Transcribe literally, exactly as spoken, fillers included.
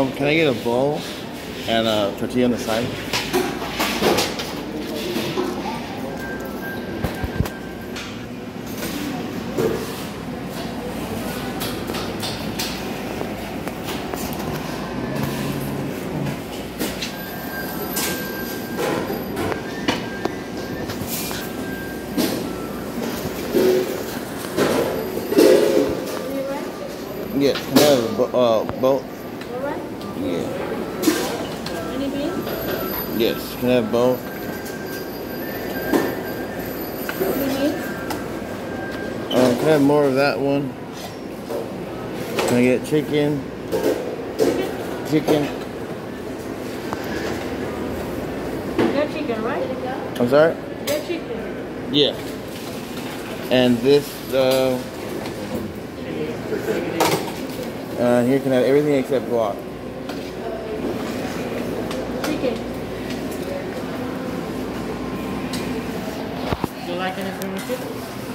Um, can I get a bowl and a tortilla on the side? Yes, can I have a bo uh, both? Alright. Yeah. Any beans? Yes, can I have both? Any beans? Um, can I have more of that one? Can I get chicken? Chicken? Chicken? Your chicken, right? I'm sorry? Your chicken. Yeah. And this, uh, uh, here can I have everything except guac. Chicken. Do you like anything with it?